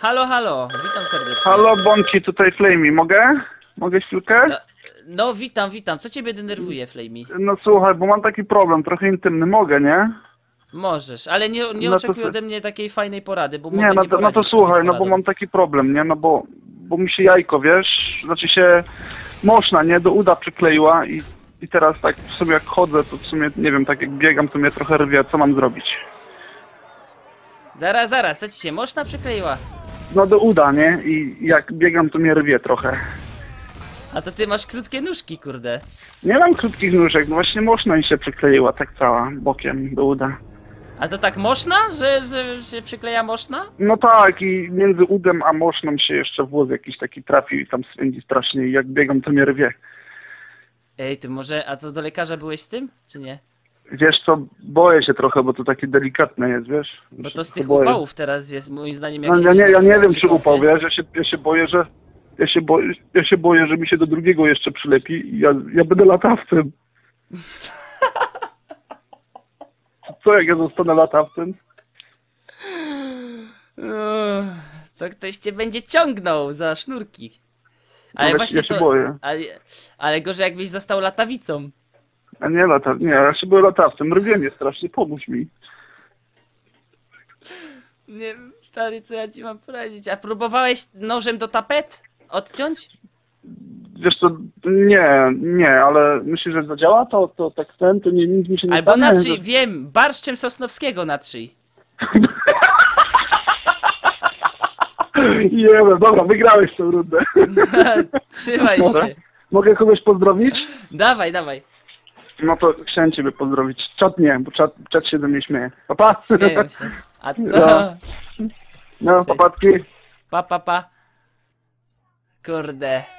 Halo, halo, witam serdecznie. Halo, Bąki, tutaj Flamey. Mogę? Mogę chwilkę? No, witam. Co ciebie denerwuje, Flamey? No słuchaj, bo mam taki problem, trochę intymny. Mogę, nie? Możesz, ale nie No to oczekuj se- ode mnie takiej fajnej porady, bo Nie, mogę no nie to, no to poradzić słuchaj, sobie z no bo poradą. mam taki problem, nie? No bo mi się jajko, wiesz, znaczy się moszna, nie? Do uda przykleiła i teraz tak w sumie jak chodzę, to w sumie, nie wiem, tak jak biegam, to mnie trochę rwie. Co mam zrobić? Zaraz, co ci się moszna przykleiła? No do uda, nie? I jak biegam, to mnie rwie trochę. A to ty masz krótkie nóżki, kurde. Nie mam krótkich nóżek, no właśnie moszna mi się przykleiła tak cała, bokiem do uda. A to tak moszna, że się przykleja moszna? No tak, i między udem a moszną się jeszcze włos jakiś taki trafił i tam swędzi strasznie i jak biegam, to mnie rwie. Ej, ty może, a co do lekarza byłeś z tym, czy nie? Wiesz co, boję się trochę, bo to takie delikatne jest, wiesz? Bo to z tych boję. upałów teraz jest, moim zdaniem, jak No, się ja nie wiem, przy czy upał, kąpie. wiesz? Ja się boję, że... Ja się boję, że mi się do drugiego jeszcze przylepi i ja będę latawcem. Co jak ja zostanę latawcem? To ktoś cię będzie ciągnął za sznurki. Ale No, właśnie ja się to... boję. Ale gorzej jakbyś został latawicą. A nie nie, ja się boję latawcem. Rwie mnie strasznie, pomóż mi. Nie wiem, stary, co ja ci mam poradzić? A próbowałeś nożem do tapet odciąć? Wiesz co, nie, ale myślisz, że zadziała to tak to nic mi się nie Albo stanie? natrzyj, wiem, barszczem Sosnowskiego natrzyj. Nie wiem, dobra, wygrałeś tę rundę. Trzymaj Dobra. się. Mogę kogoś pozdrowić? Dawaj. No to chciałem ciebie pozdrowić. Czat nie, bo czat się do mnie śmieje. Papa! Śmieję się. A to... No, Cześć. papatki. Pa. Kurde.